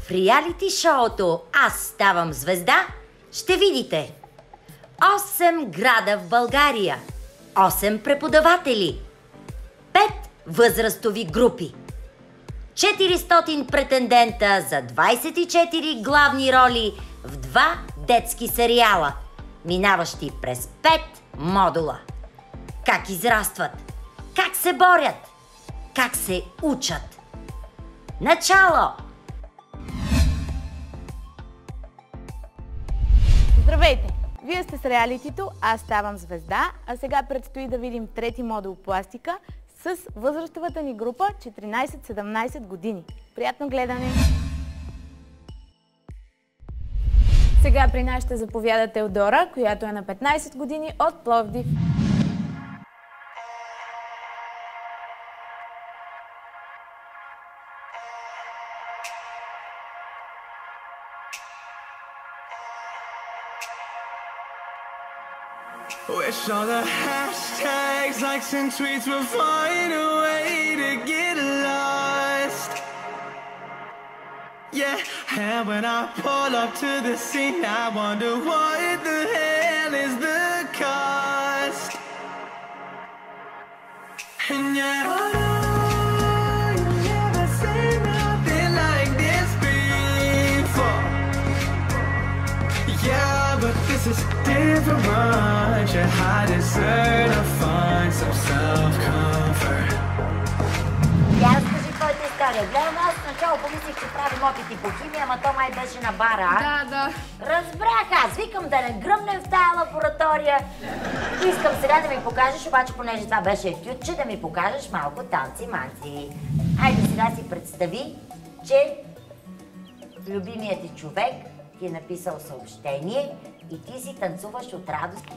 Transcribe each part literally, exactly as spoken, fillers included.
В реалити шоуто "Аз ставам звезда" ще видите осем града в България, осем преподаватели, пет възрастови групи, четиристотин претендента за двадесет и четири главни роли в два детски сериала, минаващи през пет модула. Как израстват, как се борят, как се учат. Начало! Здравейте! Вие сте с реалитито "Аз ставам звезда", а сега предстои да видим трети модул пластика с възрастовата ни група четиринадесет-седемнадесет години. Приятно гледане! Сега при нас ще заповяда Теодора, която е на петнадесет години, от Пловдив. Wish all the hashtags, likes and tweets will find a way to get lost. Yeah, and when I pull up to the scene, I wonder what the hell is the cost. And yeah, oh no, you never seen nothing like this before. Yeah, but this is different. I deserve to find some self-comfort. Я разкажи твоята история. Гледам, аз начало помислих, че правим опити по химия, ама то май беше на бара. Да, да. Разбрах, аз викам да не гръмнем в тая лаборатория. Искам сега да ми покажеш, обаче понеже това беше етюдче, да ми покажеш малко танци-манци. Хайде сега си представи, че любимият ти човек ти е написал съобщение и ти си танцуваш от радост.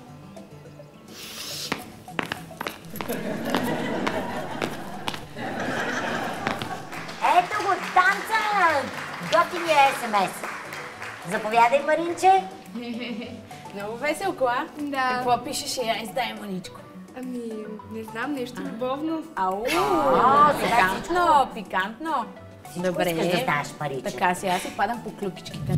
Ето го танца на готиния ес ем ес. Заповядай, Маринче. Много веселко, а? Да. Какво пишеш и я издай маничко? Ами, не знам, нещо любовно. Ау, пикантно, пикантно. Всичко искаш да знаеш, Мариче. Така си, аз си падам по клюкичките.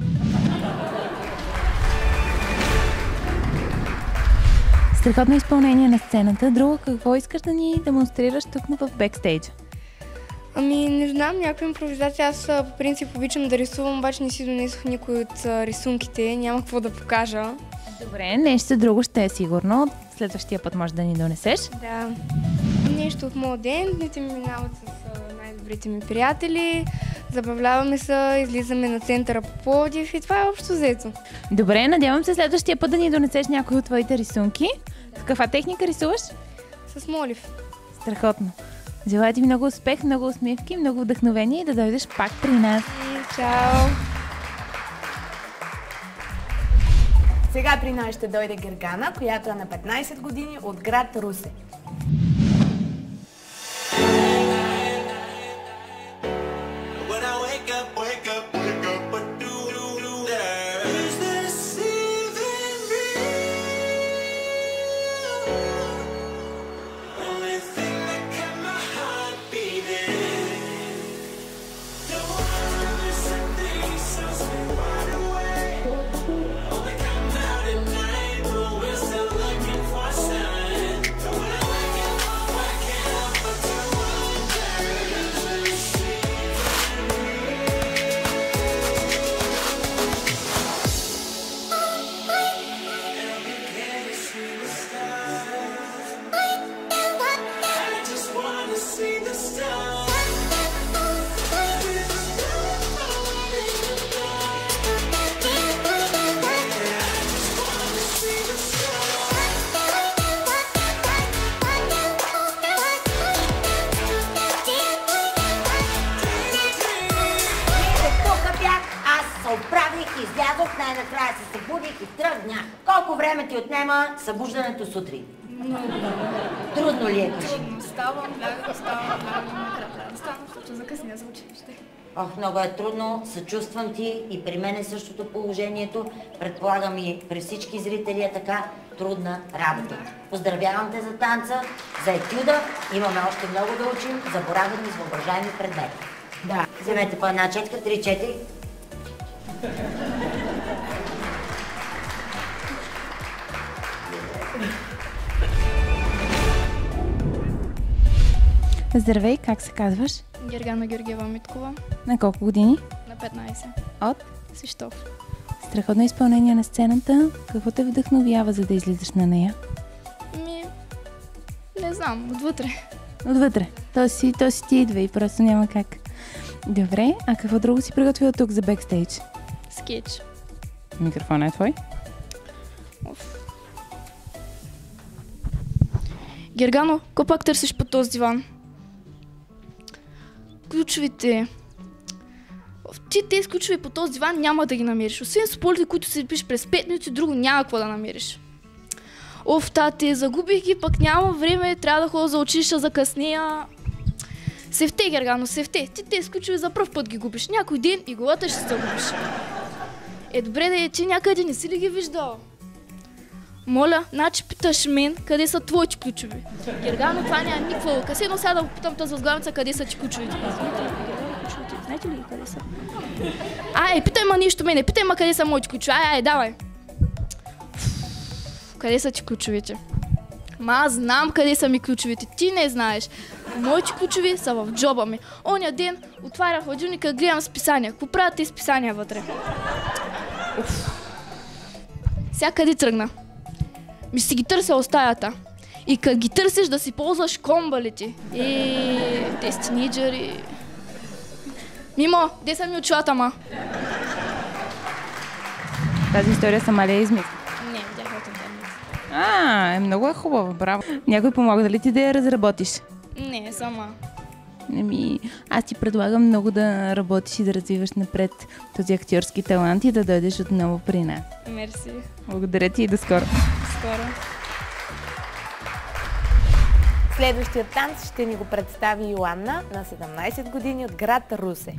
Страхотно изпълнение на сцената. Друго, какво искаш да ни демонстрираш тук в бекстейджа? Ами, не знам, някаква импровизация. Аз по принцип обичам да рисувам, обаче не си донесох никой от рисунките. Няма какво да покажа. Добре, нещо друго ще е сигурно. Следващия път може да ни донесеш. Да. Нещо от моя ден. Дните ми минават с най-добрите ми приятели. Забавляваме се, излизаме на центъра по Пловдив и това е общо взето. Добре, надявам се следващия път да ни донесеш някой от твоите рисунки. С каква техника рисуваш? С молив. Страхотно. Желая ти много успех, много усмивки, много вдъхновение и да дойдеш пак при нас. И чао! Сега при нас ще дойде Гергана, която е на петнадесет години, от град Русе. Оправих, излязох, най-накрая се събудих и тръгнах. Колко време ти отнема събуждането сутрин? Много. Трудно ли е, кажи? Трудно. Ставам, да, ставам, да, ставам, защото закъсня за училище. Ох, много е трудно, съчувствам ти и при мен е същото положението. Предполагам и при всички зрители е така трудна работа. Поздравявам те за танца, за етюда. Имаме още много да учим за боравене с въображаеми предмети. Да. Вземете по една четка, три-четири. Здравей, как се казваш? Гергана Георгиева Миткова. На колко години? На петнайсет. От? Свищов. Страхотно изпълнение на сцената. Какво те вдъхновява, за да излизаш на нея? Ми... Не знам, отвътре. Отвътре. То си, то си ти идва и просто няма как. Добре, а какво друго си приготвила тук за бекстейдж? Скетч. Микрофонът е твой? Оф. Гергано, какво пак търсиш по този диван? Ключовите. Ти тези ключови по този диван няма да ги намериш. Освен с полите, които се пишеш през пет минути, друго няма какво да намериш. Оф, тате, загубих ги, пък няма време, трябва да ходя за училище, закъснея. Севте, Гергано, севте. Ти тези ключови за пръв път ги губиш. Някой ден и главата ще се загубиш. Е, добре да е, че някъде не си ли ги виждал? Моля, значи питаш мен, къде са твоите ключови. Гергано, това няма никаква лъка. Седно сега да попитам тази възглавница, къде са ти ключовите. Знаете ли къде са? Ай, питай ма нещо мене, питай ма къде са моите ключови. Ай, ай, давай. Къде са ти ключовите? Ма аз знам къде са ми ключовите, ти не знаеш. Моите ключови са в джоба ми. Оня ден отварях хладилника, гледам списания. Какво правят тези списания вътре? Уф. Сега къде тръгна? Ми си ги търся от стаята. И като ги търсиш да си ползваш комбалите. Еее, тези тинейджери. Мимо, де са ми очилата, ма? Тази история сама ли е измисля? Не, бях от интернет. А, е много е хубава, браво. Някой помага ли ти да я разработиш? Не, сама. Ами, аз ти предлагам много да работиш и да развиваш напред този актьорски талант и да дойдеш отново при нас. Мерси. Благодаря ти и до скоро. Скоро. Следващия танц ще ни го представи Йоанна на седемнайсет години от град Русе.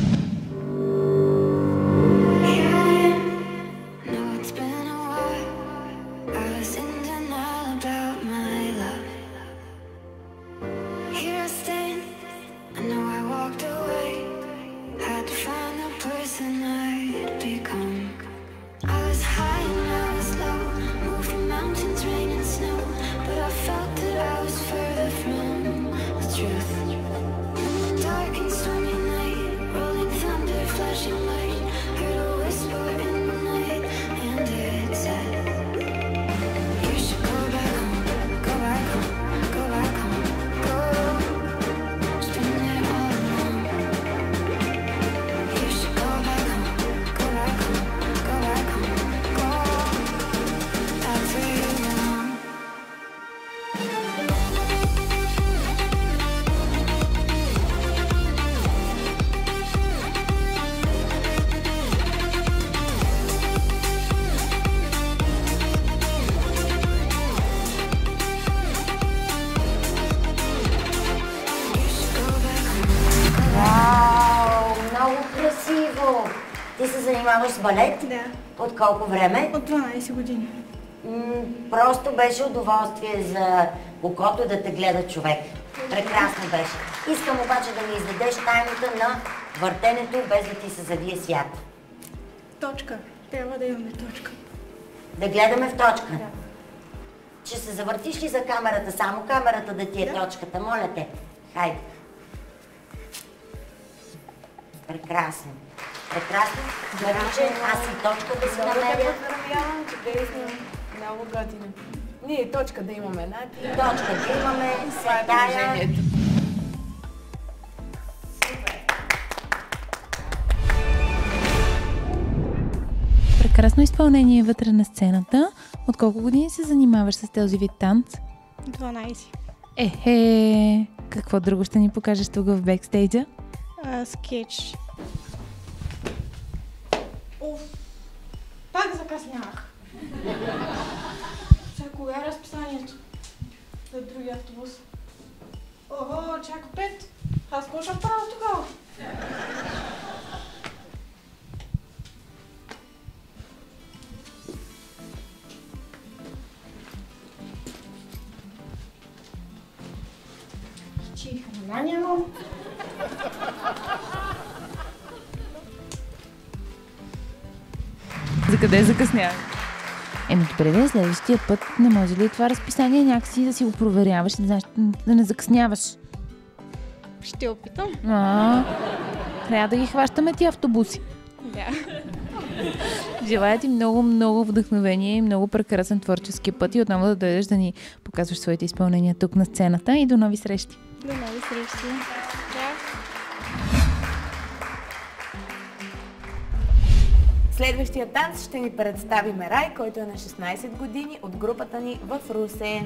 Ти се занимаваш с балет? Да. От колко време? От дванайсет години. М- просто беше удоволствие за окото да те гледа човек. Прекрасно беше. Искам обаче да ми издадеш тайната на въртенето, без да ти се завие свят. Точка. Трябва да имаме точка. Да гледаме в точка? Да. Ще се завъртиш ли за камерата? Само камерата да ти е да. Точката, моля те. Хайде. Прекрасно. Прекрасно. Добре, аз и точка да си Много те намеря. поздравявам, че действам много готино. Ние точка да имаме, Нати. Точка да имаме, Това е светая. положението. Прекрасно изпълнение вътре на сцената. От колко години се занимаваш с този вид танц? дванайсет. Ехе, какво друго ще ни покажеш тук в бекстейджа? А, скетч. Оф, пак закъснях. Сега кога е разписанието? За другия автобус. Ого, чака пет. Аз какво ще правя тогава? Чи храна нямам. За къде закъсняваш? Еми добре, да, следващия път не може ли това разписание някакси да си го проверяваш, да, знаеш, да не закъсняваш? Ще опитам. А, трябва да ги хващаме ти автобуси. Да. Желая ти много, много вдъхновение и много прекрасен творчески път и отново да дойдеш да ни показваш своите изпълнения тук на сцената и до нови срещи. До нови срещи. Да. Следващия танц ще ни представи Мерай, който е на шестнайсет години от групата ни в Русе.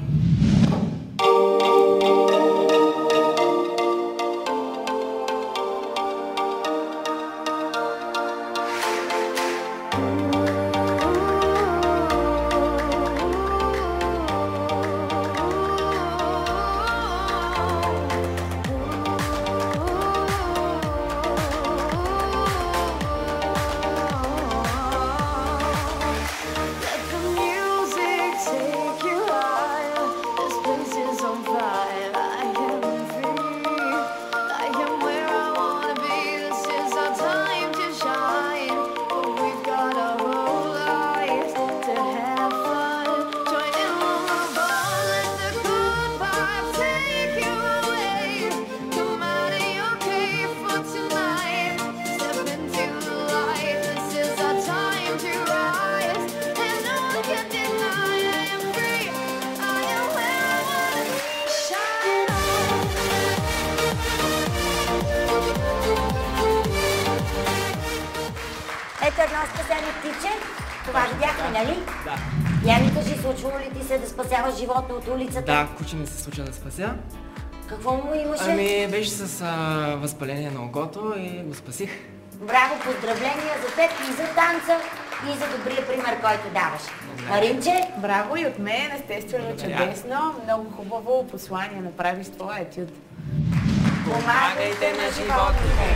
Ето едно спасено птиче. Това видяхме, нали? Да. Я ми кажи, случвало ли ти се да спасяваш животно от улицата? Да, куче ми се случва да спася. Какво му имаше? Ами беше с а, възпаление на окото и го спасих. Браво, поздравления за теб и за танца, и за добрия пример, който даваш. Маринче? Браво и от мен, естествено чудесно. Много хубаво послание направиш твоя етюд. Помагайте на животните!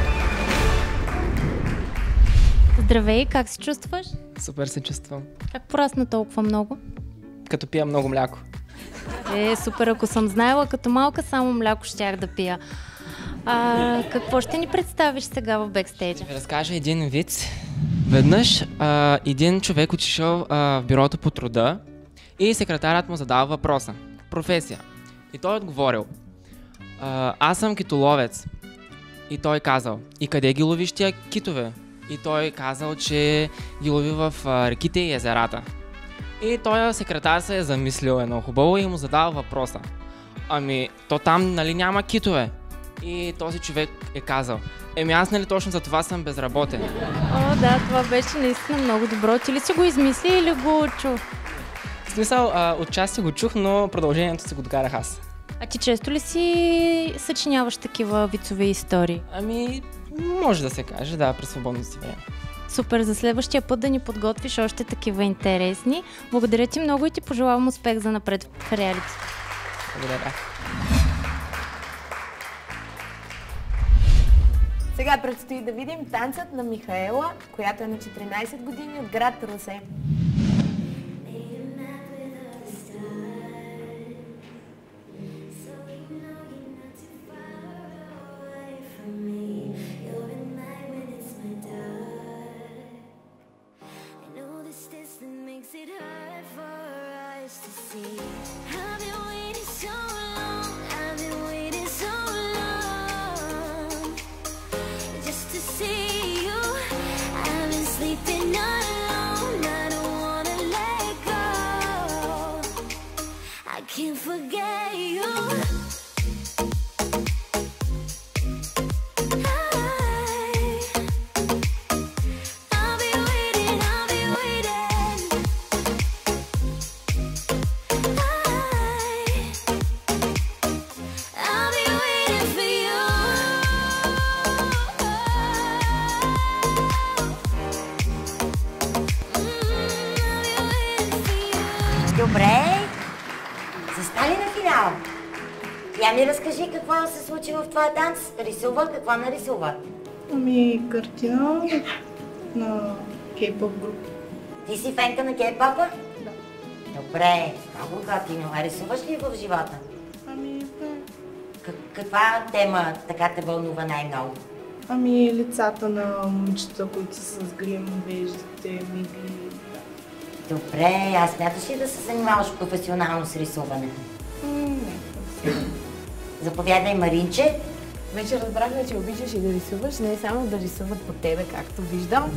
Здравей, как се чувстваш? Супер се чувствам. Как порасна толкова много? Като пия много мляко. Е, супер, ако съм знаела, като малка само мляко щях да пия. А, какво ще ни представиш сега в бекстейджа? Ще ви разкажа един виц. Веднъж а, един човек отишъл а, в бюрото по труда и секретарят му задава въпроса. Професия. И той отговорил. А, аз съм китоловец. И той казал. И къде ги ловиш тия китове? И той казал, че ги лови в а, реките и езерата. И той секретар се е замислил едно хубаво и му задава въпроса. Ами, то там нали няма китове? И този човек е казал. Еми аз нали точно за това съм безработен. О, да, това беше наистина много добро. Ти ли си го измисли или го чу? В смисъл, а, отчасти го чух, но продължението си го докарах аз. А ти често ли си съчиняваш такива вицове истории? Ами, може да се каже, да, през свободното си време. Супер, за следващия път да ни подготвиш още такива интересни. Благодаря ти много и ти пожелавам успех за напред в реалити. Благодаря. Сега предстои да видим танцът на Михаела, която е на четиринайсет години от град Русе. Can't forget you. I'll be waiting, I'll be waiting. I'll be waiting for you. I'll be waiting for you. Добре. Застали на финал. Я ми разкажи какво се случи в твоя танц. Рисува, какво нарисува? Ами, картина на кей-поп група. Ти си фенка на кей-попа? Да. Добре, много готино. А рисуваш ли в живота? Ами, да. Как, каква тема така те вълнува най-много? Ами лицата на момичета, които са с грим, веждите, мигли. Добре, аз смяташ ли да се занимаваш професионално с рисуване? Не. Заповядай, Маринче. Вече разбрахме, че обичаш и да рисуваш, не само да рисуват по тебе, както виждам.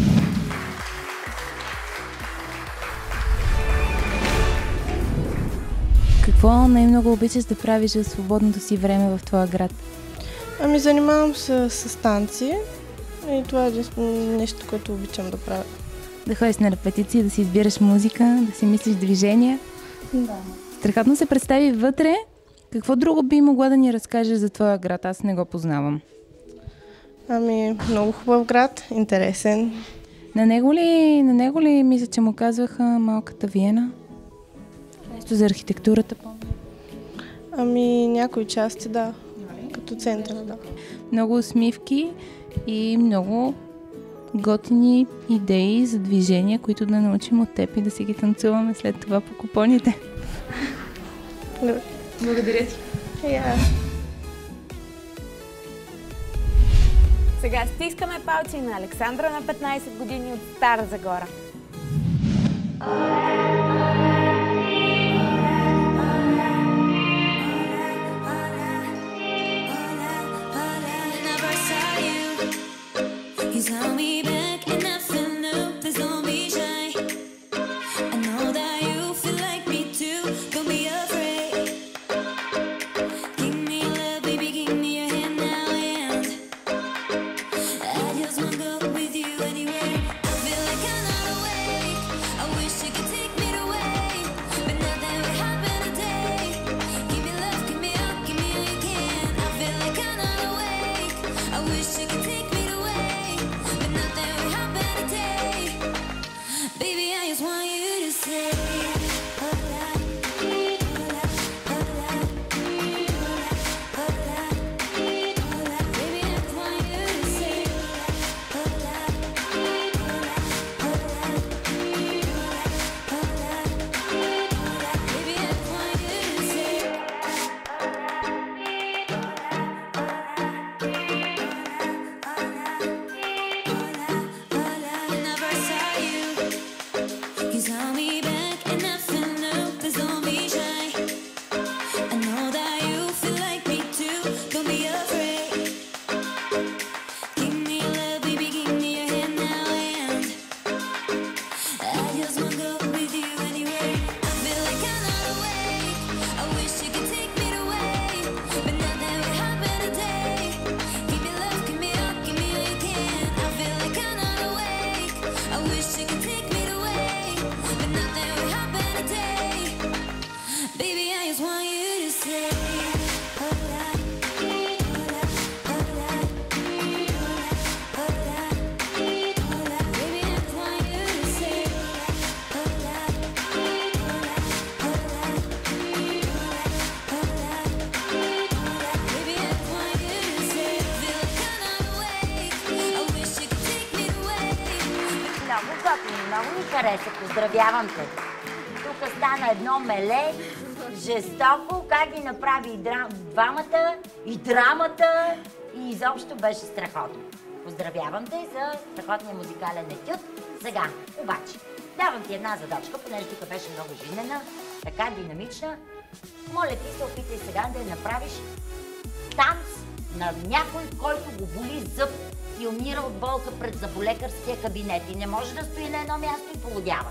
Какво най-много обичаш да правиш в свободното си време в твоя град? Ами занимавам се с танци и това е единствено нещо, което обичам да правя. Да ходиш на репетиции, да си избираш музика, да си мислиш движения? Да. Страхотно се представи вътре. Какво друго би могла да ни разкажеш за твоя град? Аз не го познавам. Ами много хубав град, интересен. На него ли, на него ли мисля, че му казваха малката Виена? Нещо за архитектурата, помня. Ами някои части, да. Като центъра, да. Много усмивки и много готини идеи за движения, които да научим от теб и да си ги танцуваме след това по купоните. Благодаря ти. Yeah. Сега стискаме палци на Александра на петнайсет години от Стара Загора. You saw me back and I feel new, please don't be shy. I know that you feel like me too, don't be afraid. Give me your love, baby, give me your hand now and I just wanna go with you anywhere. I feel like I'm not awake, I wish you could take me away, but nothing will happen today. Give me love, give me up, give me all you can. I feel like I'm not awake, I wish you could take me away. Baby, I just want you to say hola, hola, hola, hola, hola. Baby, I just want you to say hola, hola, hola, hola, hola. Baby, I just want you to say you saw me back and I feel new, please don't be shy. I know that you feel like me too, don't be afraid. Give me your love, baby, give me your hand now and I just wanna go with you anywhere. I feel like I'm not awake, I wish you could take me away, but nothing will happen today. Give me love, give me up, give me all you can. I feel like I'm not awake, I wish you could take me away, but nothing will happen today. Baby, I just want you to say hola, hola, hola, hola, hola. Baby, I just want you to say hola, hola, hola, hola, hola. Baby, I just want you to say feel like I'm not awake, I wish you could take me away. Много готини, много ми хареса. Поздравявам те. Тук стана едно меле, жестоко, как ги направи и драм... двамата, и драмата, и изобщо беше страхотно. Поздравявам те за страхотния музикален етюд. Сега, обаче, давам ти една задачка, понеже тук беше много жизнена, така динамична. Моля ти се, опитай сега да я направиш танц на някой, който го боли зъб и умира от болка пред зъболекарския кабинет и не може да стои на едно място и полудява.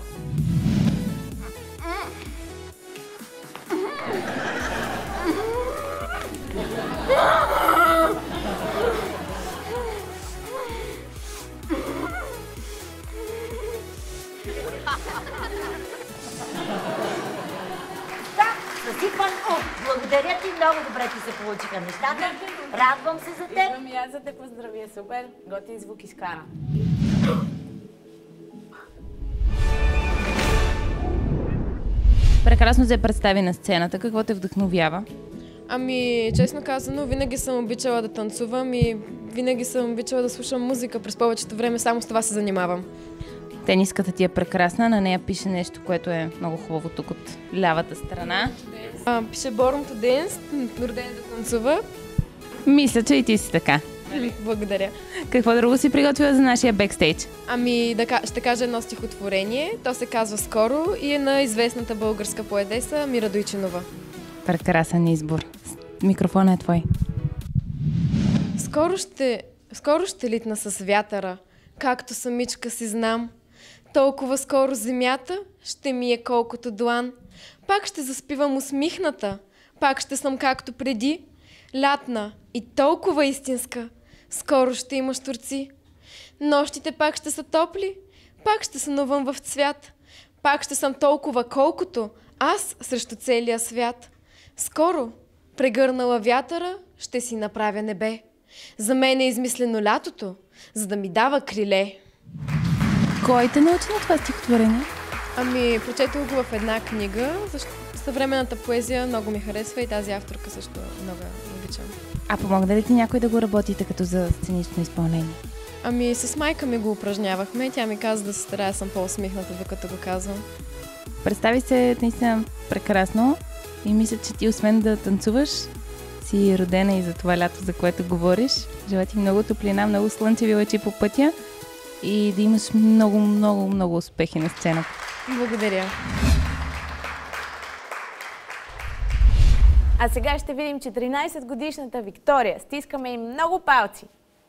Да, съсипан. О, благодаря ти, много добре ти се получиха нещата. Радвам се за теб. Искам и аз да те поздравя, супер. Готин звук изкара. Прекрасно се представи на сцената. Какво те вдъхновява? Ами, честно казано, винаги съм обичала да танцувам и винаги съм обичала да слушам музика. През повечето време само с това се занимавам. Тениската ти е прекрасна, на нея пише нещо, което е много хубаво тук от лявата страна. А, пише Born to Dance, роден да танцува. Мисля, че и ти си така. Благодаря. Какво друго си приготвила за нашия бекстейдж? Ами, да, ка- ще кажа едно стихотворение. То се казва "Скоро" и е на известната българска поетеса Мира Дойчинова. Прекрасен избор. Микрофонът е твой. Скоро ще, скоро ще литна с вятъра, както самичка си знам. Толкова скоро земята ще ми е колкото длан. Пак ще заспивам усмихната, пак ще съм както преди. Лятна и толкова истинска, скоро ще има щурци. Нощите пак ще са топли, пак ще сънувам в цвят. Пак ще съм толкова колкото аз срещу целия свят. Скоро, прегърнала вятъра, ще си направя небе. За мен е измислено лятото, за да ми дава криле. Кой те научи на това стихотворение? Ами, прочетох го в една книга. Защо... Съвременната поезия много ми харесва и тази авторка също много обичам. А помогна ли ти някой да го работите като за сценично изпълнение? Ами, с майка ми го упражнявахме. Тя ми каза да се старая съм по-усмихната, докато го казвам. Представи се наистина прекрасно и мисля, че ти освен да танцуваш, си родена и за това лято, за което говориш. Желая ти много топлина, много слънчеви лъчи по пътя и да имаш много, много, много успехи на сцената. Благодаря. А сега ще видим четиринайсетгодишната Виктория. Стискаме им много палци.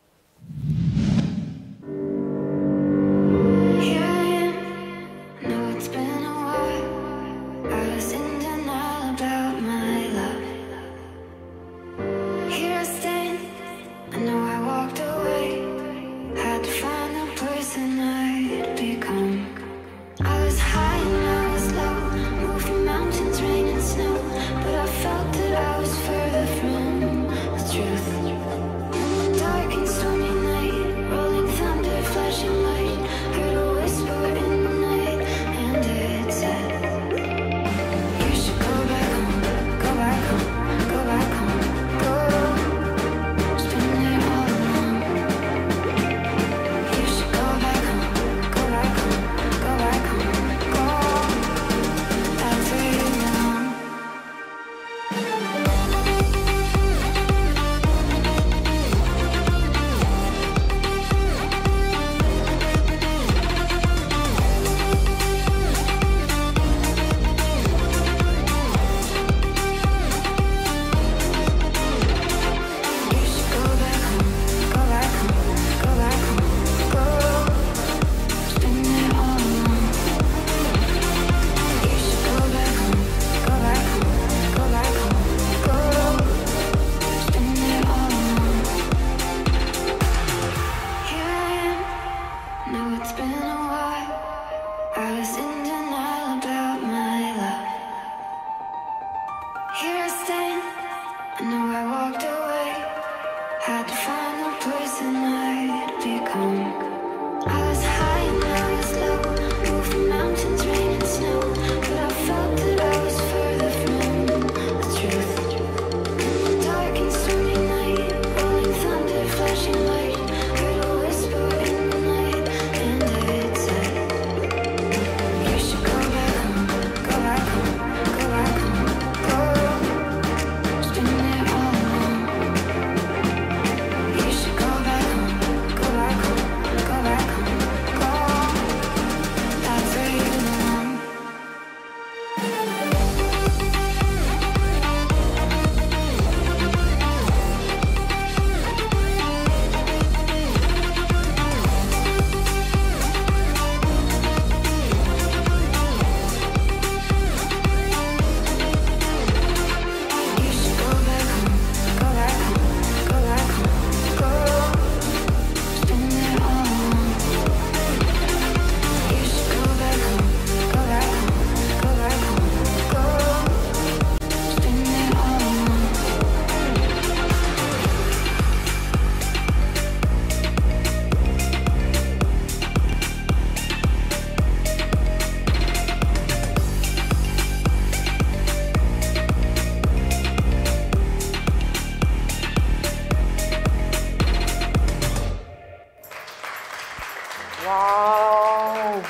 Вау!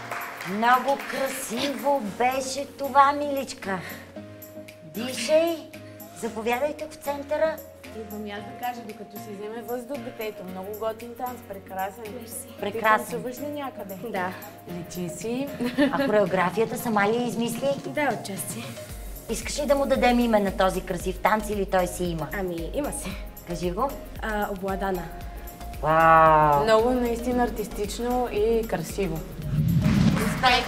Много красиво беше това, миличка. Дишай, заповядайте в центъра Идвам и аз да кажа, докато си вземе въздух детето. Много готин танц, прекрасен. Прекрасен. Ти танцуваш ли някъде? Да. Личи си. А хореографията сама ли измисли? Да, отчасти. Искаш ли да му дадем име на този красив танц или той си има? Ами, има си. Кажи го. А, обладана. Вау! Много наистина артистично и красиво. Успех!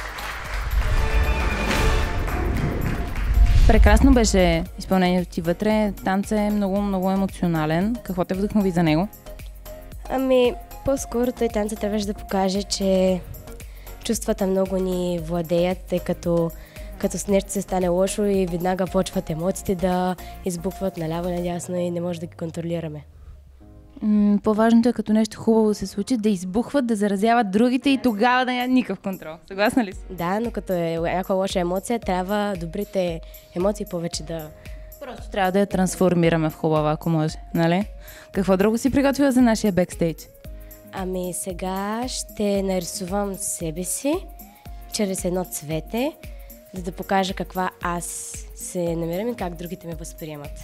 Прекрасно беше изпълнението ти вътре. Танцът е много, много емоционален. Какво те вдъхнови за него? Ами, по-скоро той танцът трябваше да покаже, че чувствата много ни владеят, тъй като като с нещо се стане лошо и веднага почват емоциите да избухват наляво надясно и не може да ги контролираме. М- по-важното е като нещо хубаво се случи, да избухват, да заразяват другите и тогава да няма никакъв контрол. Съгласна ли си? Да, но като е някаква лоша емоция, трябва добрите емоции повече да... Просто трябва да я трансформираме в хубава, ако може, нали? Какво друго си приготвила за нашия бекстейдж? Ами сега ще нарисувам себе си чрез едно цвете, за да покажа каква аз се намирам и как другите ме възприемат.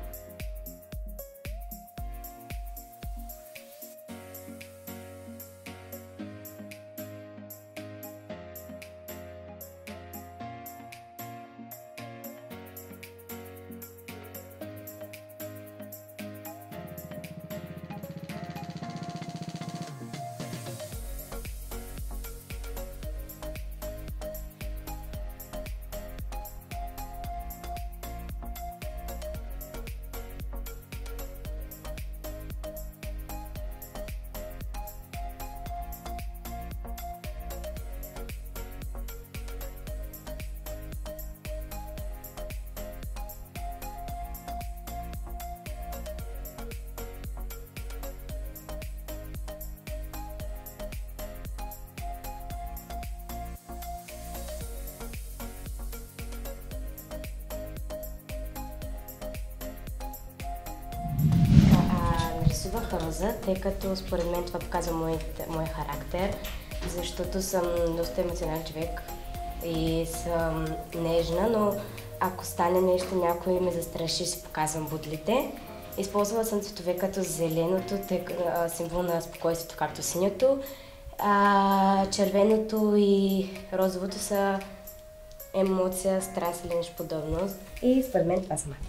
Нарисувах роза, тъй като според мен това показва моят, моя характер, защото съм доста емоционален човек и съм нежна, но ако стане нещо, някой ме застраши, си показвам будлите. Използвала съм цветове като зеленото, тъй, а, символ на спокойствието, както синьото, а, червеното и розовото са емоция, страст или нещо подобно. И според мен това са.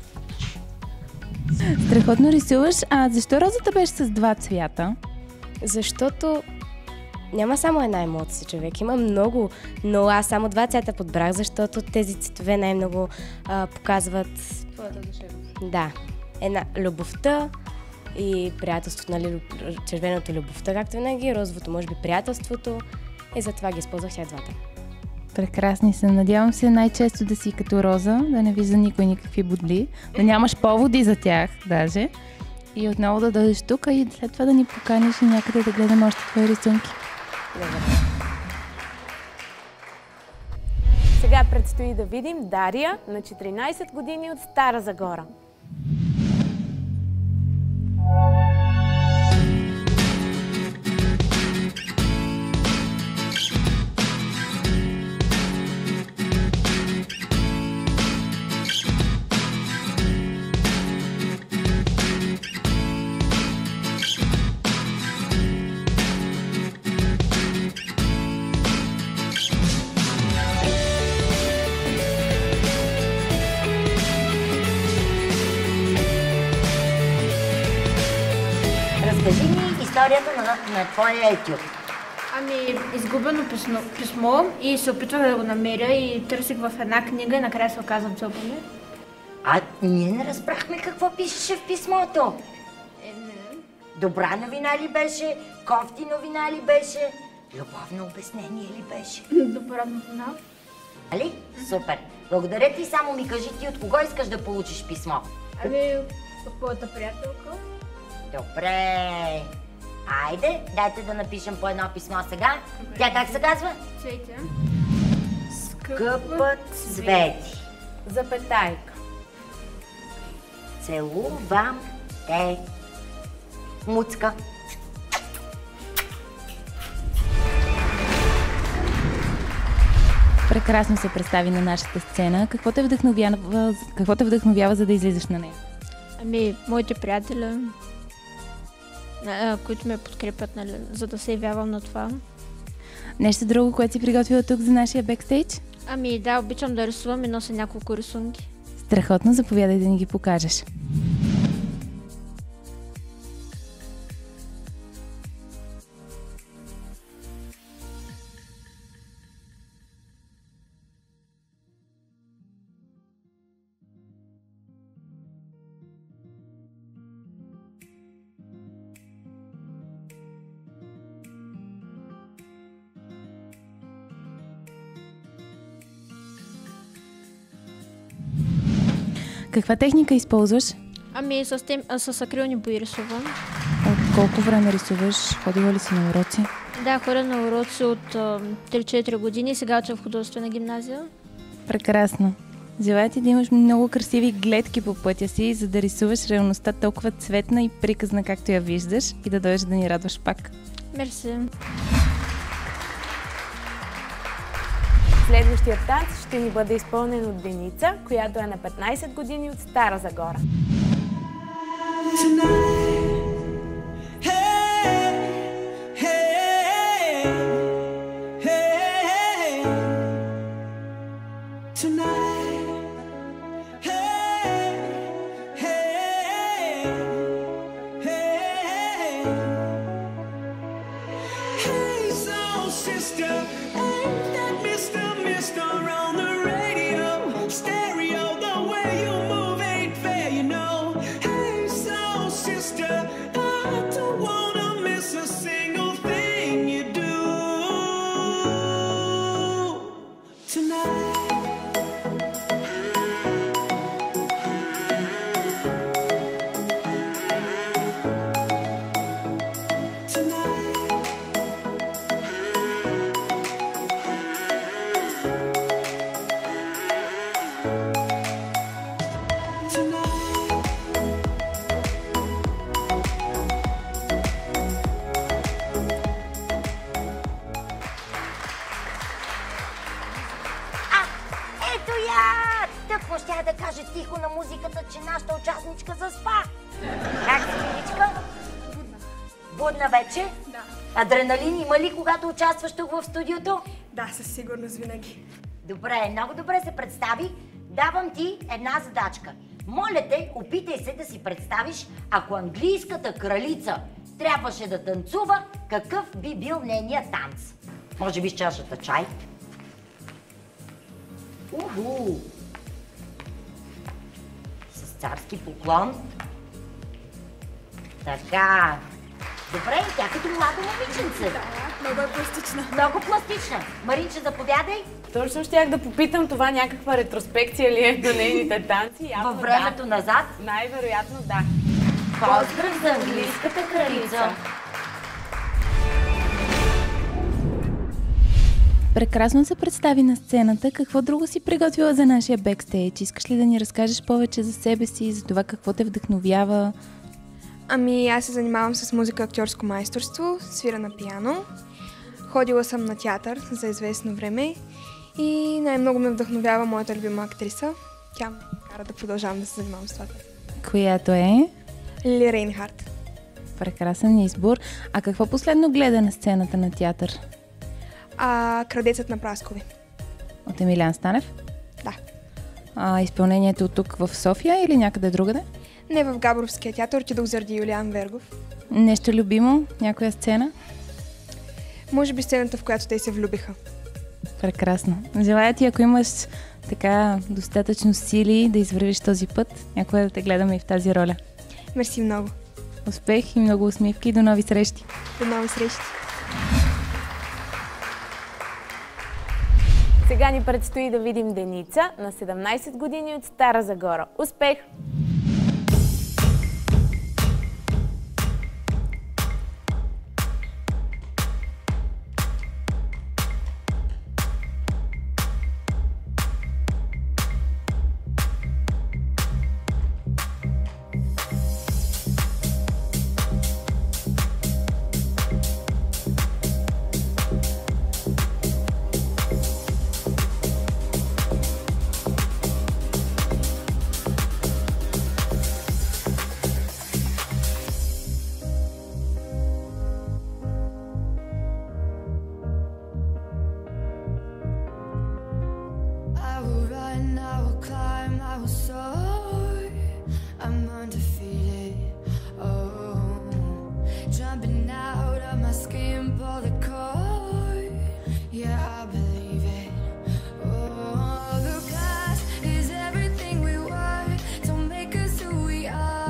Страхотно рисуваш. А защо розата беше с два цвята? Защото няма само една емоция, човек. Има много, но аз само два цвята подбрах, защото тези цветове най-много а, показват... Твоята душевност. Да. Една любовта и приятелството, нали, червеното любовта, както винаги, розовото може би приятелството и затова ги използвах тях двата. Прекрасни са. Надявам се най-често да си като роза, да не вижда никой никакви бодли, да нямаш поводи за тях даже. И отново да дойдеш тук и след това да ни поканиш и някъде да гледам още твои рисунки. Сега предстои да видим Дария на четиринайсет години от Стара Загора. Разкажи ми историята на, на твоя етюд. Ами, изгубено писмо, писмо и се опитвах да го намеря и търсих в една книга и накрая се оказвам цълпане. А ние не разбрахме какво пишеше в писмото. Е, не. Добра новина ли беше? Кофти новина ли беше? Любовно обяснение ли беше? Добра новина. Али? Супер! Благодаря ти, само ми кажи ти от кого искаш да получиш писмо. Ами, от твоята приятелка. Добре. Айде, дайте да напишем по едно писмо сега. Тя как се казва? Цветя. Скъпът Цвети. Запетайка. Целувам те. Муцка. Прекрасно се представи на нашата сцена. Какво те вдъхновява, какво те вдъхновява за да излизаш на нея? Ами, моите приятели, а, които ме подкрепят, нали, за да се явявам на това. Нещо друго, което си приготвила тук за нашия бекстейдж? Ами да, обичам да рисувам и нося няколко рисунки. Страхотно, заповядай да ни ги покажеш. Каква техника използваш? Ами с, тем, а, с акрилни бои рисувам. От колко време рисуваш? Ходила ли си на уроци? Да, ходя на уроци от а, три-четири години, сега уча в художествена гимназия. Прекрасно. Желая ти да имаш много красиви гледки по пътя си, за да рисуваш реалността толкова цветна и приказна, както я виждаш, и да дойдеш да ни радваш пак. Мерси. Следващия танц ще ни бъде изпълнен от Деница, която е на петнайсет години от Стара Загора. Щях да кажа тихо на музиката, че нашата участничка заспа. Как си, Лиличка? Будна. Будна вече? Да. Адреналин има ли, когато участваш тук в студиото? Да, със сигурност винаги. Добре, много добре се представи. Давам ти една задачка. Моля те, опитай се да си представиш, ако английската кралица трябваше да танцува, какъв би бил нейният танц? Може би с чашата чай? Уху! Царски поклон. Така. Добре, тя като младо момиченце. Да, много е пластична. Много пластична. Маринче, заповядай. Точно щях да попитам, това някаква ретроспекция ли е на нейните танци? Явно Във времето да. назад? Най-вероятно да. Поздрав за английската кралица. Прекрасно се представи на сцената. Какво друго си приготвила за нашия бекстейдж? Искаш ли да ни разкажеш повече за себе си, за това какво те вдъхновява? Ами аз се занимавам с музика, актьорско майсторство, свира на пиано. Ходила съм на театър за известно време и най-много ме вдъхновява моята любима актриса. Тя ме кара да продължавам да се занимавам с това. Която е? Лили Рейнхарт. Прекрасен избор. А какво последно гледа на сцената на театър? А Крадецът на праскови. От Емилиан Станев? Да. А изпълнението тук в София или някъде другаде? Не, в Габровския театър, отидох заради Юлиан Вергов. Нещо любимо? Някоя сцена? Може би сцената, в която те се влюбиха. Прекрасно. Желая ти, ако имаш така достатъчно сили да извървиш този път, някога да те гледаме и в тази роля. Мерси много. Успех и много усмивки и до нови срещи. До нови срещи. Сега ни предстои да видим Деница на седемнайсет години от Стара Загора. Успех! will soar. I'm undefeated. Oh, jumping out of my skin, pull the cord. Yeah, I believe it. Oh, the past is everything we were. Don't make us who we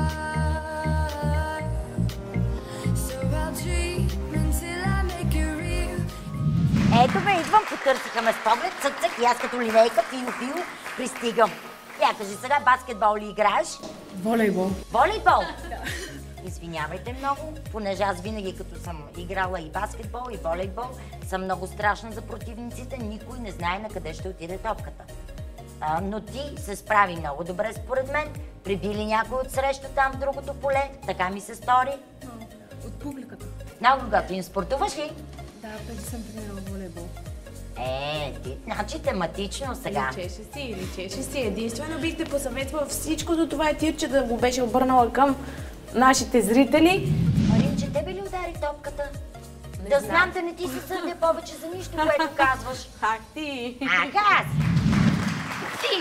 are. So I'll dream until I make it real. Ето ме, идвам, потърсиха ме с поглед, цък-цък и аз като линейка, пио-пио, пристигам. Я кажи сега, баскетбол ли играеш? Волейбол. Волейбол? Извинявайте много, понеже аз винаги като съм играла и баскетбол, и волейбол, съм много страшна за противниците, никой не знае на къде ще отиде топката. А, но ти се справи много добре според мен, прибили някой от срещу там в другото поле, така ми се стори. От публиката. Много готин, спортуваш ли? Да, преди съм тренирала волейбол. Е, ти, значи тематично сега. Личеше си, личеше си. Единствено бих те посъветвала всичкото това е тирче да го беше обърнала към нашите зрители. Маринче, тебе ли удари топката? Не да знам, да не ти се сърдя повече за нищо, което казваш. Ах ти! Ах аз! Ти!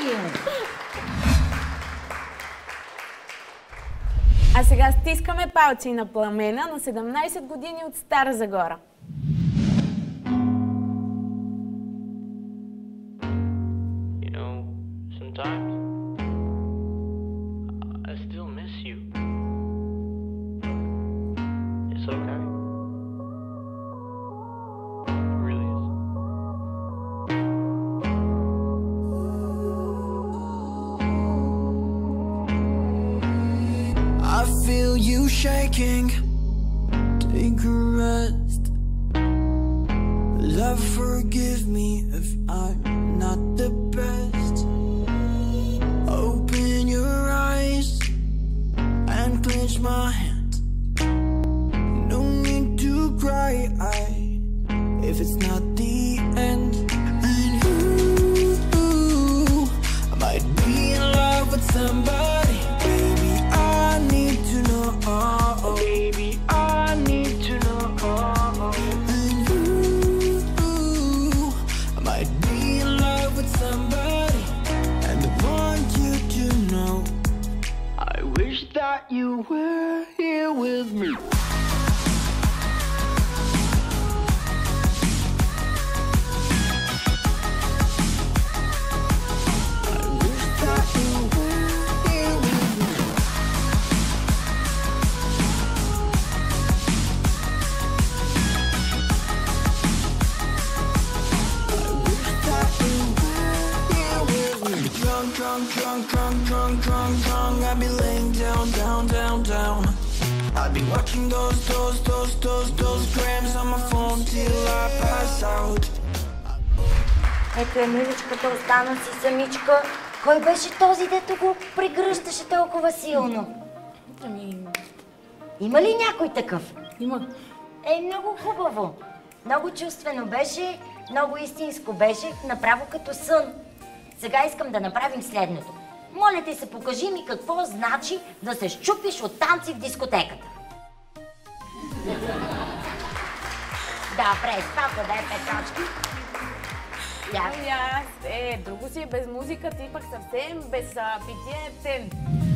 А сега стискаме палци на Пламена на седемнайсет години от Стара Загора. You know, sometimes I still miss you. It's okay. It really is. I feel you shaking. Take a rest. Love, forgive me if I'm not the best. Open your eyes and clench my hand. No need to cry I, if it's not the end. And you, I might be in love with somebody. Baby, I need to know. Baby, I need to know. And you, I might be in love with somebody, and I want you to know I wish that you were here with me. Drunk, drunk, drunk, drunk, drunk, drunk, drunk. I'd be laying down, down, down, down. I'd be watching those, those, those, those, those grams on my phone till I pass out. Ето е миличката, остана си самичка. Кой беше този, дето го прегръщаше толкова силно? Ами... Има ли някой такъв? Има. Е, много хубаво. Много чувствено беше, много истинско беше, направо като сън. Сега искам да направим следното. Моля ти се, покажи ми какво значи да се счупиш от танци в дискотеката. Да, през папа, дай пет точки. Ами аз, е, друго си е без музика, ти пък съвсем без а, питие птен.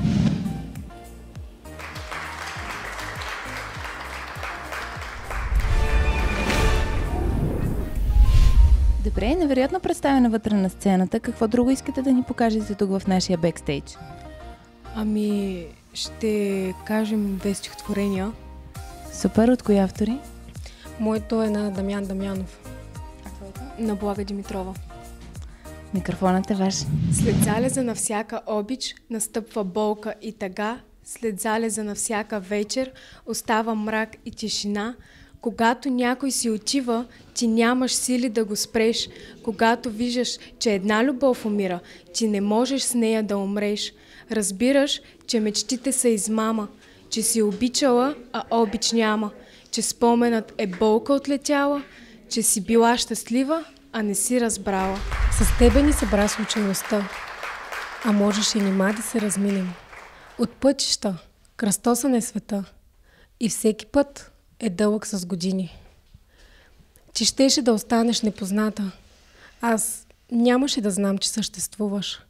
Добре, невероятно представена вътре на сцената. Какво друго искате да ни покажете тук в нашия бекстейдж? Ами, ще кажем две стихотворения. Супер, от кои автори? Моето е на Дамян Дамянов. А твоето? На Блага Димитрова. Микрофонът е ваш. След залеза на всяка обич настъпва болка и тъга. След залеза на всяка вечер остава мрак и тишина. Когато някой си отива, ти нямаш сили да го спреш. Когато виждаш, че една любов умира, ти не можеш с нея да умреш. Разбираш, че мечтите са измама, че си обичала, а обич няма, че споменът е болка отлетяла, че си била щастлива, а не си разбрала. С тебе ни събра случайността, а можеш и нима да се разминем. От пътища, кръстосан е света и всеки път е дълъг с години. Ти щеше да останеш непозната. Аз нямаше да знам, че съществуваш.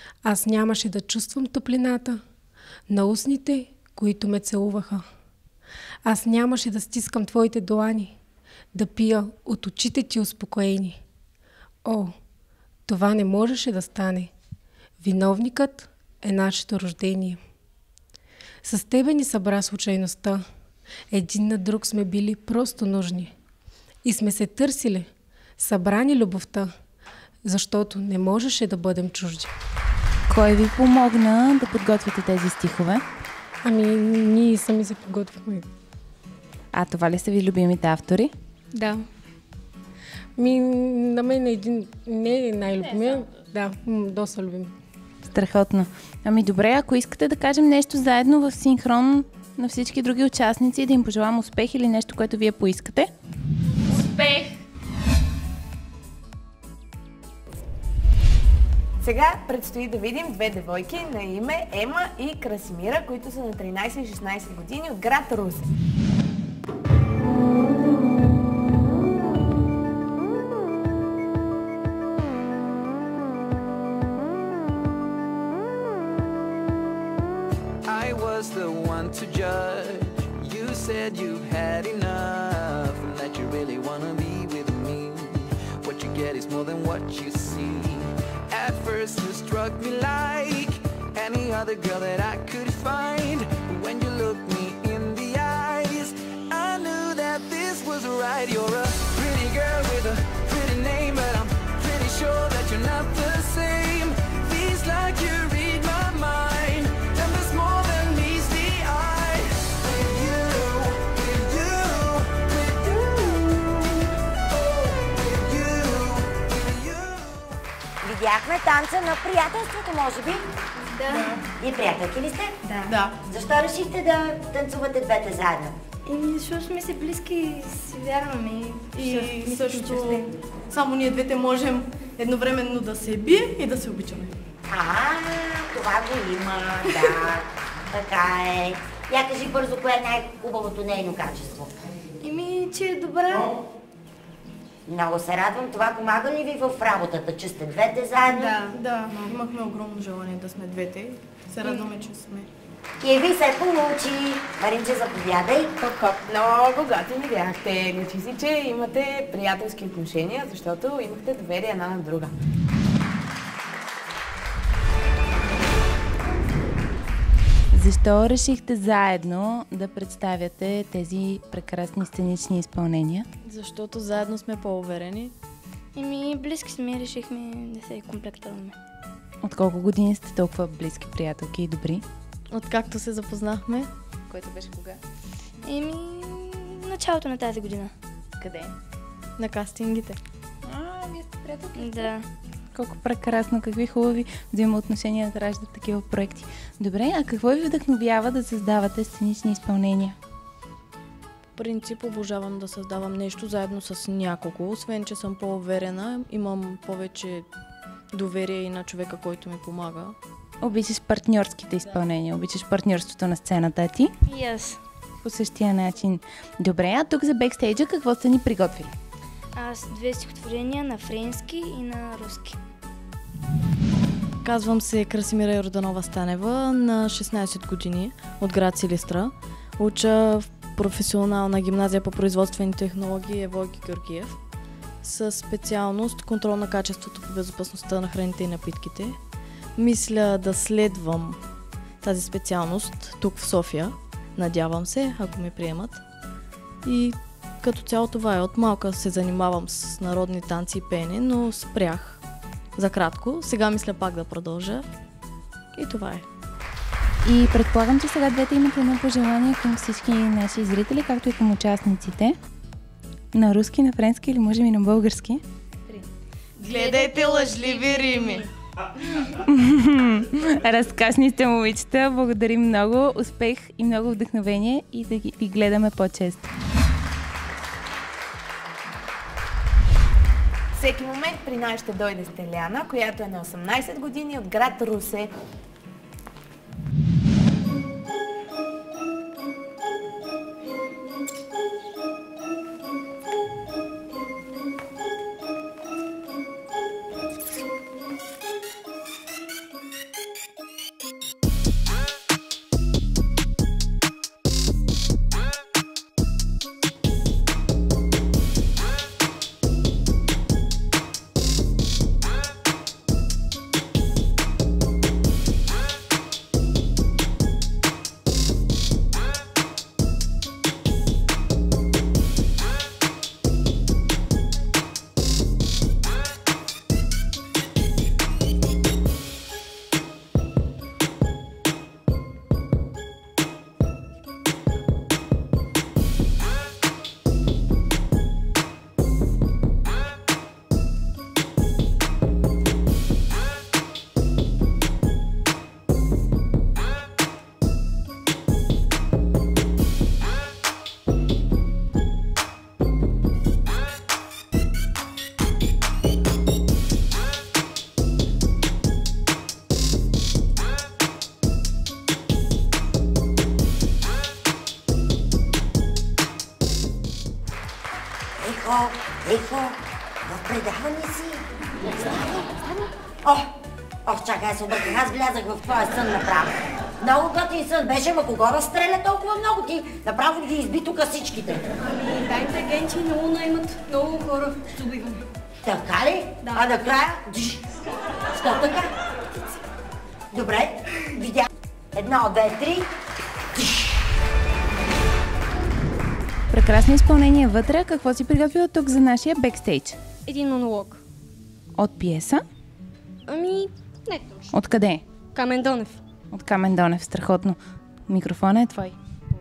аз нямаше да чувствам топлината на устните, които ме целуваха. Аз нямаше да стискам твоите длани, да пия от очите ти успокоени. О, това не можеше да стане. Виновникът е нашето рождение. С тебе ни събра случайността. Един на друг сме били просто нужни. И сме се търсили, събрани любовта, защото не можеше да бъдем чужди. Кой ви помогна да подготвите тези стихове? Ами, ние сами се подготвихме. А това ли са ви любимите автори? Да. Ми, на мен един не е най-любимия. Да, м- доста любим. Страхотно. Ами добре, ако искате да кажем нещо заедно в синхрон на всички други участници, да им пожелам успех или нещо, което вие поискате. Успех! Сега предстои да видим две девойки на име Ема и Красимира, които са на тринайсет и шестнайсет години от град Русе. I was the one to judge. You said you had enough and that you really wanna be with me. What you get is more than what you see. At first you struck me like any other girl that I could find. But when you looked me in the eyes, I knew that this was right. You're a pretty girl with a pretty name, but I'm pretty sure that you're not the same. Feels like you read my mind, and there's more than meets the eye. With you, with you, with you, oh, with you, with you. Видяхме танца на приятелството, може би? Да. И приятелки ли сте? Да. Да. Защо решихте да танцувате двете заедно? И защото сме се близки и си вярваме. И също само ние двете можем едновременно да се бием и да се обичаме. А, това го има, да, така е. Я кажи бързо, кое е най-хубавото нейно качество? Ими, че е добра. Много се радвам. Това помага ли ви в работата, че сте двете заедно? Да, да. Имахме огромно желание да сме двете. Се радваме, че сме. И ви се получи. Маринче, заповядай. Хоп-хоп. Много готини бяхте. Личи си, че имате приятелски отношения, защото имахте доверие една на друга. Защо решихте заедно да представяте тези прекрасни сценични изпълнения? Защото заедно сме по-уверени. Еми, близки сме, решихме да се комплектуваме. От колко години сте толкова близки приятелки и добри? Откакто се запознахме. Което беше кога? Еми, началото на тази година. Къде? На кастингите. А, вие сте приятелки? Да. Колко прекрасно, какви хубави взаимоотношения да раждат такива проекти. Добре, а какво ви вдъхновява да създавате сценични изпълнения? В принцип обожавам да създавам нещо заедно с няколко. Освен, че съм по-уверена, имам повече доверие и на човека, който ми помага. Обичаш партньорските изпълнения, обичаш партньорството на сцената, а ти? И аз. По същия начин. Добре, а тук за бекстейджа какво сте ни приготвили? Аз две стихотворения на френски и на руски. Казвам се Красимира Йорданова Станева, на шестнайсет години, от град Силистра. Уча в професионална гимназия по производствени технологии Евойки Георгиев с специалност контрол на качеството по безопасността на храните и напитките. Мисля да следвам тази специалност тук в София. Надявам се, ако ме приемат. И като цяло това е. От малка се занимавам с народни танци и пеене, но спрях за кратко. Сега мисля пак да продължа. И това е. И предполагам, че сега двете имате едно пожелание към всички наши зрители, както и към участниците. На руски, на френски или може би на български? Гледайте лъжливи рими! Разкошни сте, момичета. Благодарим много. Успех и много вдъхновение и да ги ви гледаме по-често. Всеки момент при нас ще дойде Стеляна, която е на осемнайсет години от град Русе. Ехо, в предаване си. Става, става. О, ох, чакай, аз обърках. Аз влязах в твоя сън направо. Много готин сън беше, ама кого разстреля толкова много ти? Направо ги изби тук всичките. Ами, тайните агенти много наймат много хора за убиване. Така ли? Да. А накрая? Дж. Що така? Добре, видя. Едно, две, три. Дж. Прекрасно изпълнение вътре. Какво си приготвила тук за нашия бекстейдж? Един монолог. От пиеса? Ами, не точно. От къде? Камен Донев. От Камен Донев. Страхотно. Микрофона е твой.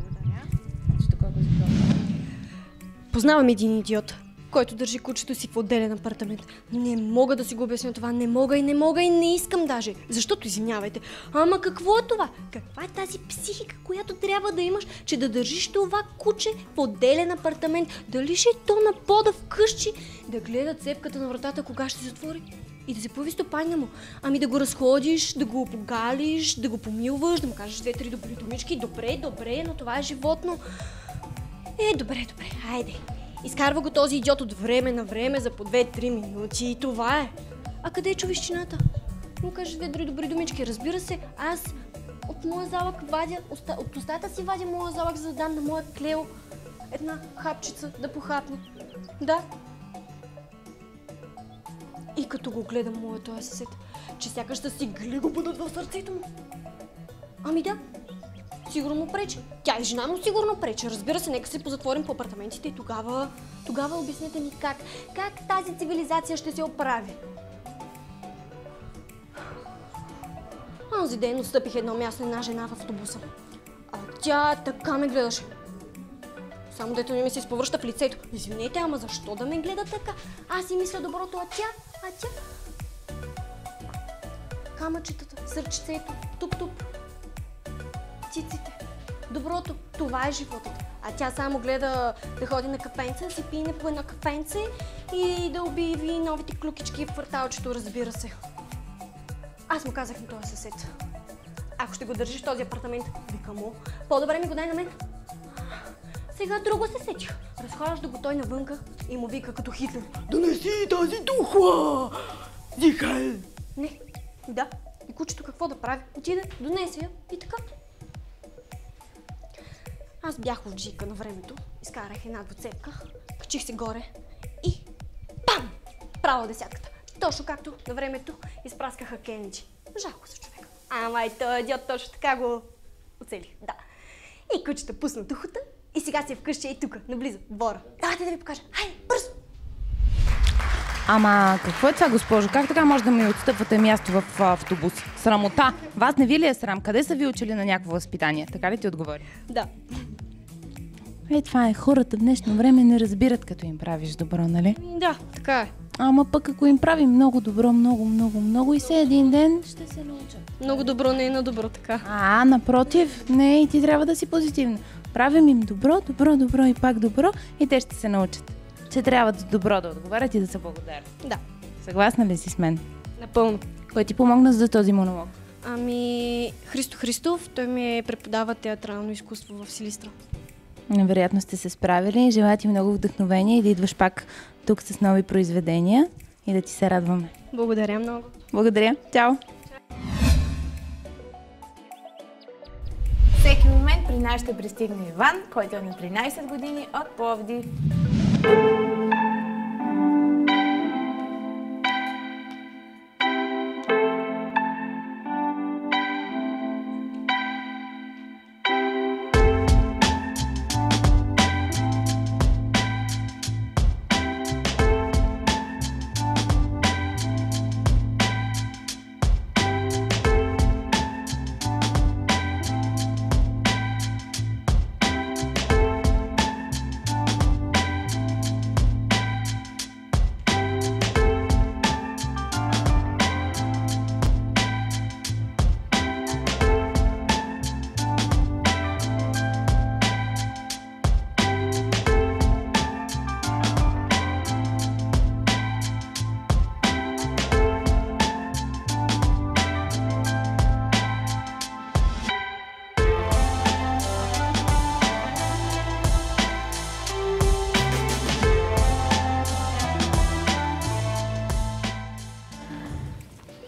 Познавам един идиот, който държи кучето си в отделен апартамент. Не мога да си го обясня това. Не мога и не мога и не искам даже. Защото, извинявайте, ама какво е това? Каква е тази психика, която трябва да имаш, че да държиш това куче в отделен апартамент? Дали ще е то на пода вкъщи, да гледа цепката на вратата кога ще се затвори? И да се появи стопанина му. Ами да го разходиш, да го погалиш, да го помилваш, да му кажеш две-три добри думички. Добре, добре, но това е животно. Е, добре, добре, хайде. Изкарва го този идиот от време на време за по две-три минути и това е. А къде е човещината? Му кажеш две-три добри думички. Разбира се, аз от моя залък вадя, от устата си вадя моя залък, за да дам на моя Клео една хапчица да похапне. Да. И като го гледам моя този съсед, че сякаш да си гли го бъдат в сърцето му. Ами да, сигурно му пречи. Тя и жена му сигурно пречи. Разбира се, нека се позатворим по апартаментите и тогава, тогава обяснете ми как, как тази цивилизация ще се оправи. Онзи ден отстъпих едно място на една жена в автобуса. А тя така ме гледаше. Само дето ми се изповръща в лицето. Извинете, ама защо да ме гледа така? Аз си мисля доброто, а тя, а тя... Камъчетата, сърчицето, туп-туп. Циците. Доброто, това е животът. А тя само гледа да ходи на кафенце, да си пине по едно кафенце и да обяви новите клюкички в кварталчето, разбира се. Аз му казах на този съсед. Ако ще го държиш в този апартамент, вика му, по-добре ми го дай на мен. Сега друго се сетих. Разхожда го той навънка и му вика като Хитлер: донеси тази тухла! Дихай! Не, да. И кучето какво да прави? Отиде, донесе я и така. Аз бях от Джика на времето, изкарах една двуцепка, качих се горе и пам! Право десятката. Точно както на времето изпраскаха Кенеди. Жалко за човека. Ама и той идиот точно така го оцелих. Да. И кучето пусна тухата и сега си е вкъщи и тук, наблизо, в двора. Давайте да ви покажа. Хайде, бързо! Ама какво е това, госпожо? Как така може да ми отстъпвате място в автобус? Срамота! Вас не ви ли е срам? Къде са ви учили на някакво възпитание? Така ли ти отговори? Да. Е, това е. Хората в днешно време не разбират, като им правиш добро, нали? Да, така е. Ама пък ако им правим много добро, много, много, много и се един ден ще се научат. Много добро не е на добро, така. А, напротив, не, и ти трябва да си позитивна. Правим им добро, добро, добро и пак добро и те ще се научат, че трябва да добро да отговарят и да са благодарни. Да. Съгласна ли си с мен? Напълно. Кой ти помогна за този монолог? Ами, Христо Христов, той ми преподава театрално изкуство в Силистра. Невероятно сте се справили. Желая ти много вдъхновение и да идваш пак тук с нови произведения и да ти се радваме. Благодаря много. Благодаря. Чао! Всеки момент при нас ще пристигне Иван, който е на тринайсет години от Пловдив.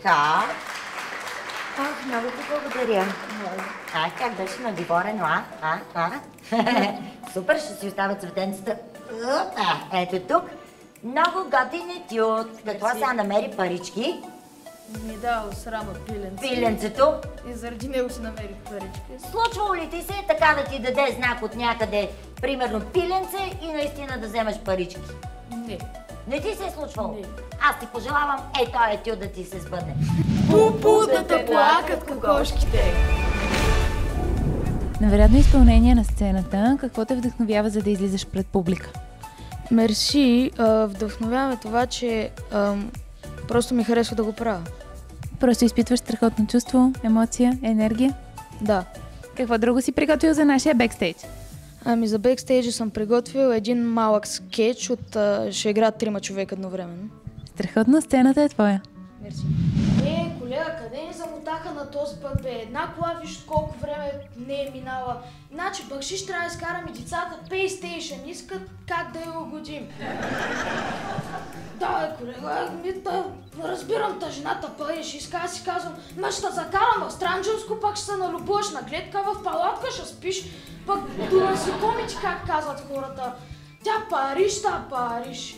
Как? Ах, много ти благодаря. А, как беше наговорено, а? А? А? Супер, ще си оставят цветенцата. А, ето тук. Много готин етюд. Какво сега намери парички? Ми дал срама пиленце. Пиленцето? И заради него си намерих парички. Случвало ли ти се така да ти даде знак от някъде, примерно пиленце и наистина да вземеш парички? Не. Не ти се е случвало? Не. Аз ти пожелавам ей този етюд да ти се сбъдне. Пу-пу да те плакат кокошките. Невероятно изпълнение на сцената. Какво те вдъхновява, за да излизаш пред публика? Мерси. А, вдъхновяваме това, че а, просто ми харесва да го правя. Просто изпитваш страхотно чувство, емоция, енергия? Да. Какво друго си приготвил за нашия бекстейдж? Ами за бекстейджа съм приготвил един малък скетч от а, ще играят трима човека едновременно. Страхотно, сцената е твоя. Мерси. Е, колега, къде ни замотаха на този път, бе? Една кола, виж колко време не е минала. Иначе бакшиш трябва да изкараме децата PlayStation, искат как да я угодим. Да, бе, колега, ми да разбирам та жената пъде, ще иска си казвам, ма ще закарам в Странджелско, пак ще се налюбуваш на гледка, в палатка ще спиш, пък до насекомите, как казват хората. Тя Париж, та Париж.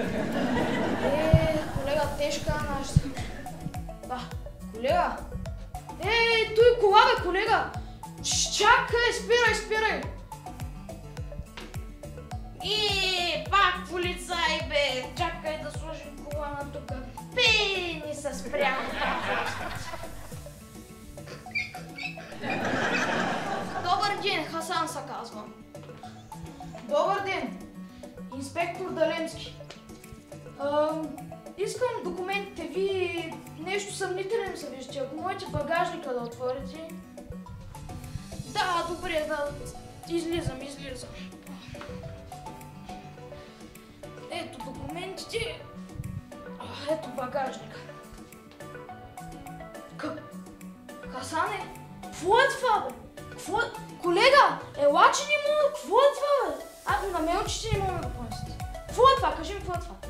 Е, колега, тежка е нашата. Да, колега. Е, той кола, бе, колега. Чакай, спирай, спирай. И пак полицай, бе. Чакай да сложим колана тук. Бе, ни се спрямо. Добър ден, Хасан се казвам. Добър ден, инспектор Далемски. А, искам документите ви, нещо съмнителен се вижте. Ако можете багажника да отворите. Да, добре, да. Излизам, излизам. Ето документите. А, ето багажника. К... Хасане, какво е това, бе? Какво е? Колега, ела, че не мога. Какво е това, бе? А, на мелчите не мога да понесете. Какво е това? Кажи ми, какво е това?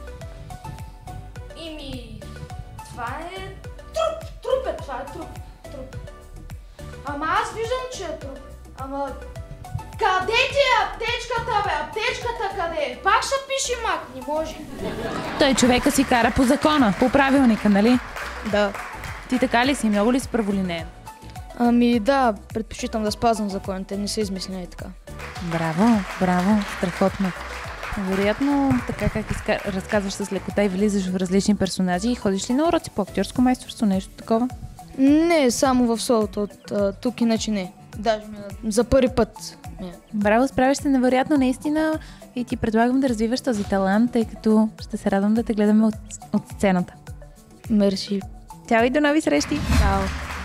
Ими, това е труп, труп е, това е труп, труп. Ама аз виждам, че е труп. Ама, къде ти е аптечката, бе? Аптечката къде е? Пак ще пише мак, не може. Той човека си кара по закона, по правилника, нали? Да. Ти така ли си? Много ли си праволинеен? Ами да, предпочитам да спазвам законите, не се измисля и така. Браво, браво, страхотно. Вероятно, така как изка... разказваш с лекота и влизаш в различни персонажи, ходиш ли на уроци по актьорско майсторство, нещо такова? Не, само в солото, от а, тук иначе не. Даже ми, за първи път. Не. Браво, справяш се невероятно наистина и ти предлагам да развиваш този талант, тъй като ще се радвам да те гледаме от, от сцената. Мерси. Чао и до нови срещи! Чао!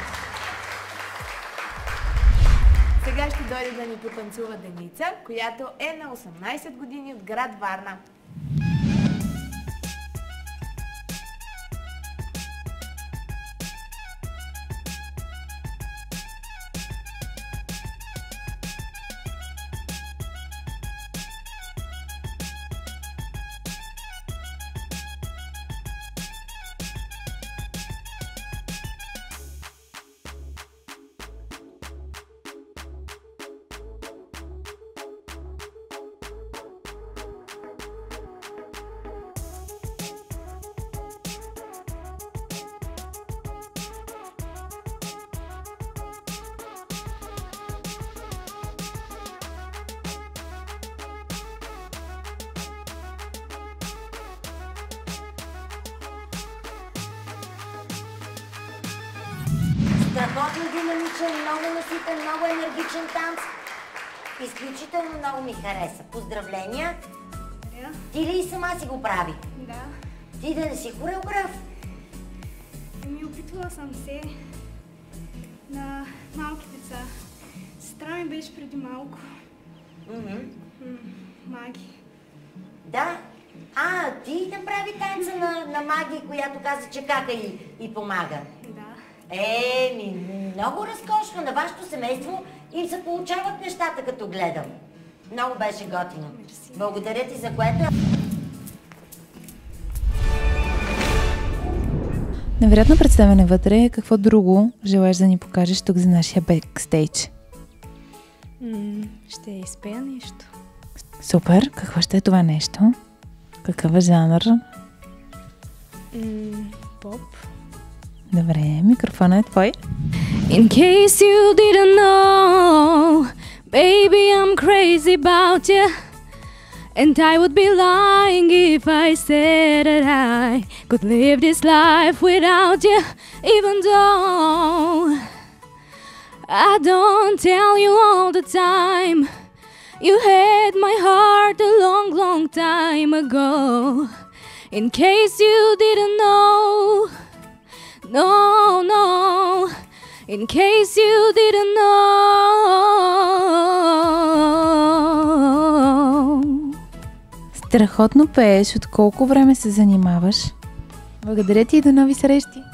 Сега ще дойде да ни потанцува Деница, която е на осемнайсет години от град Варна. Страхотно динамичен, много наситен, много енергичен танц. Изключително много ми хареса. Поздравления! Благодаря. Ти ли и сама си го прави? Да. Ти да не си хореограф? Ми опитвала съм се на малки деца. Сестра ми беше преди малко. Mm-hmm. М- Маги. Да. А, ти направи танца на, на Маги, която каза, че кака и, и помага. Да. Е, ми, много разкошно. На вашето семейство им се получават нещата, като гледам. Много беше готино. Благодаря ти за което. Невероятно представяне вътре. Какво друго желаеш да ни покажеш тук за нашия бекстейдж? М, ще изпея нещо. Супер! Какво ще е това нещо? Какъв е жанр? М, поп. Добре, микрофонът е твой. In case you didn't know, baby, I'm crazy about you. And I would be lying if I said that I could live this life without you. Even though I don't tell you all the time, you had my heart a long, long time ago. In case you didn't know, no, no. In case you didn't know. Страхотно пееш. От колко време се занимаваш? Благодаря ти и до нови срещи!